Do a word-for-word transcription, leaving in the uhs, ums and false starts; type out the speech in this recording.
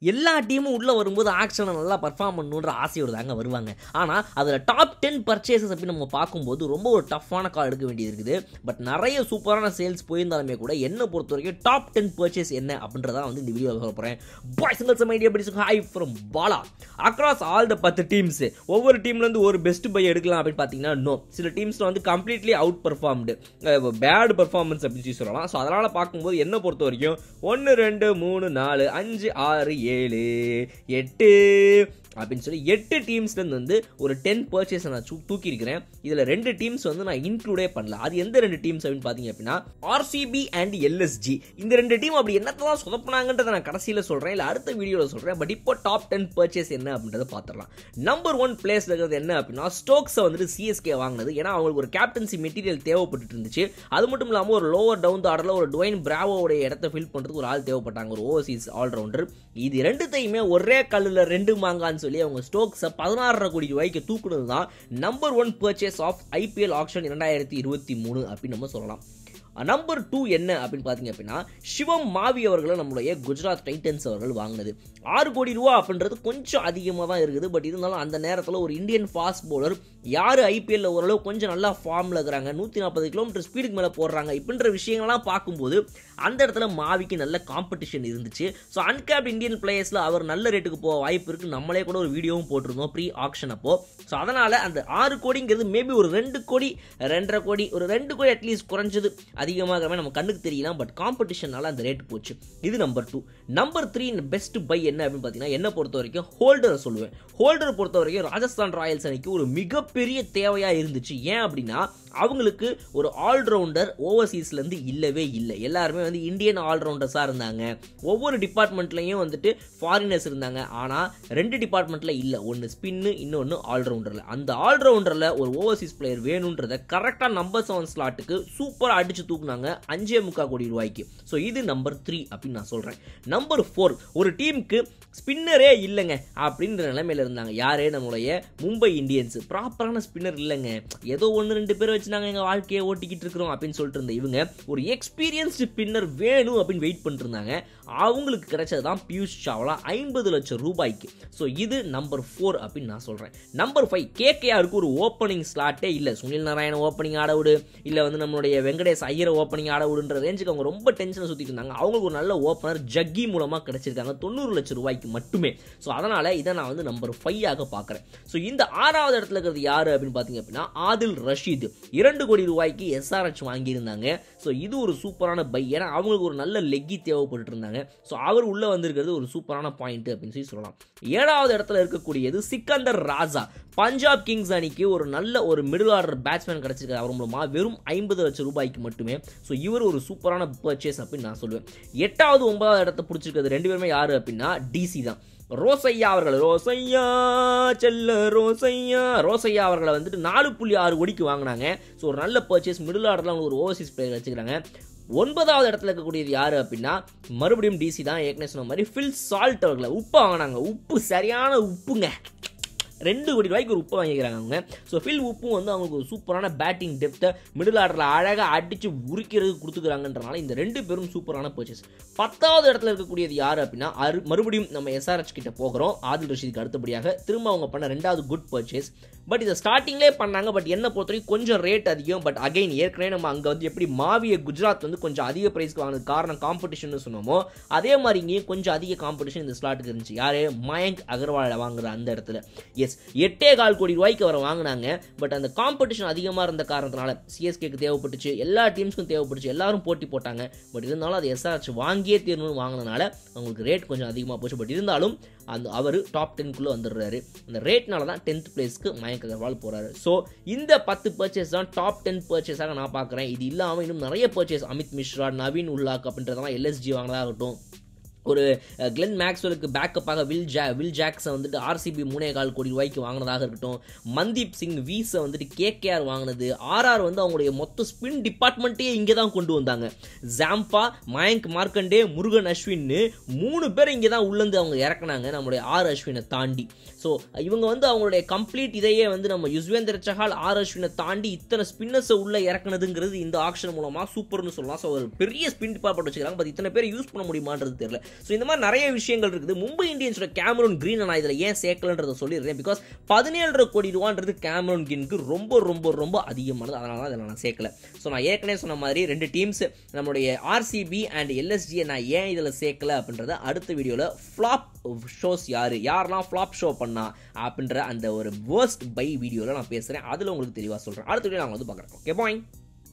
எல்லா டீமும் உள்ளே வரும்போது ஆக்ஷனை நல்லா பர்ஃபார்ம் பண்ணணுன்ற ஆசையோடு தாங்க வருவாங்க. ஆனால் அதில் டாப் டென் பர்ச்சேசஸ் அப்படின்னு நம்ம பார்க்கும்போது ரொம்ப ஒரு டஃப்பான கால் எடுக்க வேண்டியது இருக்குது. பட் நிறைய சூப்பரான சேல்ஸ் போயிருந்தாலுமே கூட என்னை பொறுத்த வரைக்கும் டாப் டென் பர்ச்சேஸ் என்ன அப்படின்றதான் வந்து இந்த வீடியோ சொல்ல போகிறேன். பாய் சிங்கிள் சம் ஐடியா படி high from Bala across all the பத்து டீம்ஸ். ஒவ்வொரு டீம்லேருந்து ஒரு பெஸ்ட் பை எடுக்கலாம் அப்படின்னு பார்த்தீங்கன்னா நோ, சில டீம்ஸில் வந்து completely outperformed bad performance அப்படின்னு சொல்லலாம். ஸோ அதனால் பார்க்கும்போது என்னை பொறுத்த வரைக்கும் ஒன்று ரெண்டு மூணு நாலு அஞ்சு ஆறு ஏழு எட்டு அப்படின்னு சொல்லி எட்டு டீம்ஸ்லேருந்து வந்து ஒரு டென் பர்ச்சேஸை நான் தூக்கி இருக்கிறேன். இதில் ரெண்டு டீம்ஸ் வந்து நான் இன்க்ளூடே பண்ணல. அது எந்த ரெண்டு டீம்ஸ் அப்படின்னு பார்த்தீங்க அப்படின்னா ஆர்சிபி அண்ட் எல்எஸ்ஜி. இந்த ரெண்டு டீம் அப்படி என்னத்தான் சொதப்பினாங்கன்றதை நான் கடைசியில் சொல்கிறேன், இல்லை அடுத்த வீடியோவில் சொல்கிறேன். பட் இப்போ டாப் டென் பர்ச்சேஸ் என்ன அப்படின்றத பார்த்துடலாம். நம்பர் ஒன் பிளேஸில் இருக்கிறது என்ன அப்படின்னா ஸ்டோக்ஸை வந்துட்டு சிஎஸ்கே வாங்கினது. ஏன்னா அவங்களுக்கு ஒரு கேப்டன்சி மெட்டீரியல் தேவைப்பட்டு இருந்துச்சு. அது மட்டும் இல்லாமல் ஒரு லோவர் டவுன் த ஆர்டரில் ஒரு டுவைன் பிராவோடைய இடத்த ஃபில் பண்ணுறதுக்கு ஒரு ஆள் தேவைப்பட்டாங்க, ஒரு ஓவர்சீஸ் ஆல்ரவுண்டர். இது ரெண்டுத்தையுமே ஒரே கல்லில் ரெண்டு மாங்கான்னு சொல்லி அவங்க ஸ்டோக்ஸை பதினாறரை கோடி ரூபாய்க்கு தூக்குனது தான் number one purchase of IPL auction இரண்டாயிரத்தி இருபத்தி மூணு அப்படின்னு நம்ம சொல்லலாம். நம்பர் டூ என்ன அப்படின்னு பார்த்தீங்க அப்படின்னா சிவம் மாவி அவர்களை நம்மளுடைய குஜராத் டைட்டன்ஸ் அவர்கள் வாங்கினது. ஆறு கோடி ரூபா அப்படின்றது கொஞ்சம் அதிகமாக தான் இருக்குது. பட் இருந்தாலும் அந்த நேரத்தில் ஒரு இந்தியன் ஃபாஸ்ட் பவுலர் யார் ஐபிஎல்ல ஓரளவு கொஞ்சம் நல்லா ஃபார்மில் இருக்கிறாங்க, நூற்றி நாற்பது கிலோமீட்டர் ஸ்பீடுக்கு மேலே போடுறாங்க இப்படின்ற விஷயங்கள்லாம் பார்க்கும்போது அந்த இடத்துல மாவிக்கு நல்ல காம்படிஷன் இருந்துச்சு. ஸோ அன்கேப்ட் இந்தியன் பிளேயர்ஸில் அவர் நல்ல ரேட்டுக்கு போக வாய்ப்பு இருக்குது. நம்மளே கூட ஒரு வீடியோவும் போட்டிருந்தோம் ப்ரீ ஆக்ஷன் அப்போ. ஸோ அதனால் அந்த ஆறு கோடிங்கிறது மேபி ஒரு ரெண்டு கோடி ரெண்டரை கோடி ஒரு ரெண்டு கோடி அட்லீஸ்ட் குறைஞ்சது அதிகமாக நம்ம கண்ணுக்கு தெரியலாம். பட் காம்படிஷனால அந்த ரேட் போச்சு. இது number two. Number three best buy என்ன அப்படின்னு பார்த்தீங்கன்னா என்ன பொறுத்த வரைக்கும் ஹோல்டரை சொல்லுவேன். ஹோல்டரை பொறுத்த வரைக்கும் ராஜஸ்தான் ராயல்ஸ் அணிக்கு ஒரு மிகப்பெரிய தேவையாக இருந்துச்சு. ஏன் அப்படின்னா அவங்களுக்கு ஒரு ஆல்ரவுண்டர் ஓவர்சீஸ்லேருந்து இல்லவே இல்லை. எல்லாருமே வந்து இந்தியன் ஆல்ரவுண்டர்ஸாக இருந்தாங்க. ஒவ்வொரு டிபார்ட்மெண்ட்லையும் வந்துட்டு ஃபாரினர்ஸ் இருந்தாங்க. ஆனால் ரெண்டு டிபார்ட்மெண்ட்டில் இல்லை, ஒன்று ஸ்பின்னு இன்னொன்று ஆல்ரவுண்டரில். அந்த ஆல்ரவுண்டரில் ஒரு ஓவர்சீஸ் பிளேயர் வேணுன்றதை கரெக்டாக நம்பர் செவன் ஸ்லாட்டுக்கு சூப்பராக அடித்து தூக்குனாங்க அஞ்சே முக்கால் கோடி ரூபாய்க்கு. ஸோ இது நம்பர் த்ரீ அப்படின்னு நான் சொல்கிறேன். நம்பர் ஃபோர், ஒரு டீமுக்கு ஸ்பின்னரே இல்லைங்க அப்படின்ற நிலைமையில் இருந்தாங்க. யாரே நம்மளுடைய மும்பை இந்தியன்ஸ். ப்ராப்பரான ஸ்பின்னர் இல்லைங்க, ஏதோ ஒன்று ரெண்டு பேர் வச்சு நாங்கள் எங்கள் வாழ்க்கையை ஓட்டிக்கிட்டு இருக்கிறோம் அப்படின்னு சொல்லிட்டு இருந்த இவங்க ஒரு எக்ஸ்பீரியன்ஸ்டு ஸ்பின்னர் வேணும் அப்படின்னு வெயிட் பண்ணிட்டு இருந்தாங்க. அவங்களுக்கு கிடைச்சது தான் பியூஷ் சாவ்லா ஐம்பது லட்சம் ரூபாய்க்கு. ஸோ இது நம்பர் ஃபோர் அப்படின்னு நான் சொல்கிறேன். நம்பர் ஃபைவ், கேகேஆருக்கு ஒரு ஓப்பனிங் ஸ்லாட்டே இல்லை. சுனில் நாராயண ஓப்பனிங் ஆட விடு, இல்லை வந்து நம்மளுடைய வெங்கடேஷ் ஐயரை ஓப்பனிங் ஆட விடுன்ற ரேஞ்சுக்கு அவங்க ரொம்ப டென்ஷனை சுற்றிட்டு இருந்தாங்க. அவங்களுக்கு ஒரு நல்ல ஓப்பனர் ஜக்கி மூலமாக கிடைச்சிருக்காங்க தொண்ணூறு லட்சம் ரூபாய்க்கு மட்டுமே. ஸோ அதனால் இதை நான் வந்து நம்பர் ஃபைவ் ஆக பார்க்குறேன். ஸோ இந்த ஆறாவது இடத்துல இருக்கிறது யார் அப்படின்னு பார்த்தீங்க அப்படின்னா ஆதில் ரஷீத். இரண்டு கோடி ரூபாய்க்கு எஸ்ஆர்எச் வாங்கியிருந்தாங்க. ஸோ இது ஒரு சூப்பரான பை. ஏன்னா அவங்களுக்கு ஒரு நல்ல லெக்கி தேவைப்பட்டு இருந்தாங்க. ஸோ அவர் உள்ள வந்திருக்கிறது ஒரு சூப்பரான பாயிண்ட் அப்படின்னு சொல்லி சொல்லலாம். ஏழாவது இடத்துல இருக்கக்கூடியது சிக்கந்தர் ராஜா. பஞ்சாப் கிங்ஸ் அணிக்கு ஒரு நல்ல ஒரு மிடில் ஆர்டர் பேட்ஸ்மேன் கிடைச்சிருக்காரு. அவர் மூலமாக வெறும் ஐம்பது லட்சம் ரூபாய்க்கு மட்டுமே. ஸோ இவர் ஒரு சூப்பரான பர்ச்சேஸ் அப்படின்னு நான் சொல்லுவேன். எட்டாவது ஒன்பதாவது இடத்தை பிடிச்சிருக்கிறது ரெண்டு பேருமே யாரு அப்படின்னா டிசி தான். ரோசையா அவர்கள் ரோசையா செல்ல ரோசையா ரோசையா அவர்களை வந்துட்டு நாலு புள்ளி ஆறு கோடிக்கு வாங்கினாங்க. ஸோ ஒரு நல்ல பர்ச்சேஸ். மிடில் ஆர்டரில் அவங்க ஒரு ஓவர்சீஸ் பிளேயர் வச்சுக்கிறாங்க. ஒன்பதாவது இடத்துல இருக்கக்கூடியது யாரு அப்படின்னா மறுபடியும் டிசி தான். ஏற்கனவே சொன்ன மாதிரி ஃபில் சால்ட் அவர்களை உப்பு வாங்கினாங்க. உப்பு சரியான உப்புங்க, ரெண்டு கோடி ரூபாய்க்கு ஒரு உப்பு வாங்கிக்கிறாங்க அவங்க. ஸோ ஃபில் உப்பும் வந்து அவங்களுக்கு ஒரு சூப்பரான பேட்டிங் டெப்த்தை மிடில் ஆர்டரில் அழகாக அடித்து உரிக்கிறது கொடுத்துக்கிறாங்கன்றனால இந்த ரெண்டு பேரும் சூப்பரான பர்ச்சேஸ். பத்தாவது இடத்துல இருக்கக்கூடியது யார் அப்படின்னா அரு மறுபடியும் நம்ம எஸ்ஆர்எச் கிட்ட போகிறோம். ஆதில் ரஷீதுக்கு அடுத்தபடியாக திரும்ப அவங்க பண்ண ரெண்டாவது குட் பர்ச்சேஸ். பட் இதை ஸ்டார்டிங்லேயே பண்ணாங்க. பட் என்ன பொறுத்தவரைக்கும் கொஞ்சம் ரேட் அதிகம். பட் அகைன் ஏற்கனவே நம்ம அங்கே வந்து எப்படி மாவிய குஜராத் வந்து கொஞ்சம் அதிக பிரைஸ்க்கு வாங்கினது காரணம் காம்படிஷன் சொன்னோமோ அதே மாதிரி இங்கேயும் கொஞ்சம் அதிக காம்படிஷன் இந்த ஸ்லாட்டுக்கு இருந்துச்சு. யாரு மயங்க் அகர்வாலை வாங்குற அந்த இடத்துல எஸ் எட்டே கால் கோடி ரூபாய்க்கு அவரை வாங்கினாங்க. பட் அந்த காம்படிஷன் அதிகமாக இருந்த காரணத்தினால சிஎஸ்கேக்கு தேவைப்பட்டுச்சு, எல்லா டீம்ஸ்க்கும் தேவைப்பட்டுச்சு, எல்லாரும் போட்டி போட்டாங்க. பட் இருந்தாலும் அது எஸ்ஆர்எச் வாங்கியே தீரணும்னு வாங்கினனால அவங்களுக்கு ரேட் கொஞ்சம் அதிகமாக போச்சு. பட் இருந்தாலும் அந்த அவர் டாப் டென்குள்ளே வந்துடுறாரு. அந்த ரேட்னால தான் டென்த் பிளேஸ்க்கு மயங்க் அகர்வால் போகிறாரு. ஸோ இந்த பத்து பர்ச்சேஸ் தான் டாப் டென் பர்ச்சேஸாக நான் பார்க்குறேன். இது இல்லாமல் இன்னும் நிறைய பர்ச்சேஸ் அமித் மிஸ்ரா, நவீன் உல்லாக் அப்படின்றதெல்லாம் எல்எஸ்ஜி வாங்கினதாகட்டும், ஒரு கிளென் மேக்ஸ்வெலுக்கு பேக்கப்பாக வில் ஜா வில் ஜாக்ஸை வந்துட்டு ஆர்சிபி மூணே கால் கோடி ரூபாய்க்கு வாங்கினதாக இருக்கட்டும், மன்தீப் சிங் வீஸை வந்துட்டு கேகேஆர் வாங்கினது, ஆர்ஆர் வந்து அவங்களுடைய மொத்த ஸ்பின் டிபார்ட்மெண்ட்டே இங்கே தான் கொண்டு வந்தாங்க. ஜாம்பா, மயங்க் மார்க்கண்டே, முருகன் அஸ்வின்னு மூணு பேர் இங்கே தான் உள்ளேருந்து அவங்க இறக்குனாங்க நம்மளுடைய ஆர் அஸ்வினை தாண்டி. ஸோ இவங்க வந்து அவங்களுடைய கம்ப்ளீட் இதையே வந்து நம்ம யுஸ்வேந்தர் சஹால், ஆர் அஸ்வினை தாண்டி இத்தனை ஸ்பின்னர்ஸை உள்ள இறக்குனதுங்கிறது இந்த ஆக்ஷன் மூலமாக சூப்பர்னு சொல்லலாம். ஸோ ஒரு பெரிய ஸ்பின் டிபார்ட்மெண்ட் வச்சுக்கிறாங்க. பட் இத்தனை பேர் யூஸ் பண்ண முடியுமான்றது தெரியல. ஸோ இந்த மாதிரி நிறைய விஷயங்கள் இருக்குது. மும்பை இந்தியன்ஸோட கேமரூன் கிரீன் நான் இதில் ஏன் சேர்க்கலன்றதை சொல்லிடுறேன். பிகாஸ் பதினேழரை கோடி ரூபான்றது கேமரூன் கிரீனுக்கு ரொம்ப ரொம்ப ரொம்ப அதிகமானது. அதனால தான் இதில் நான் சேர்க்கல. ஸோ நான் ஏற்கனவே சொன்ன மாதிரி ரெண்டு டீம்ஸ் நம்மளுடைய ஆர்சிபி அண்ட் எல்எஸ்ஜியை நான் ஏன் இதில் சேர்க்கல அப்படின்றத அடுத்த வீடியோவில் ஃப்ளாப் ஷோஸ் யார் யாரெல்லாம் ஃப்ளாப் ஷோ பண்ணா அப்படின்ற அந்த ஒரு வேர்ஸ்ட் பை வீடியோவில் நான் பேசுகிறேன். அதில் உங்களுக்கு தெளிவாக சொல்கிறேன். அடுத்த வீடியோ நாங்கள் வந்து பார்க்குறோம். ஓகே பாய்.